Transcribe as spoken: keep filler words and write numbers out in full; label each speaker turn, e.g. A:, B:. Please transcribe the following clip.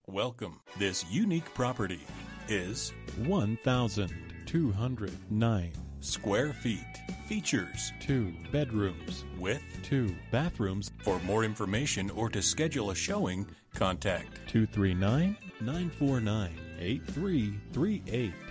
A: Welcome. This unique property is
B: one thousand two hundred nine
A: square feet. Features
B: two bedrooms
A: with
B: two bathrooms.
A: For more information or to schedule a showing, contact
B: two three nine, nine four nine, eight three three eight.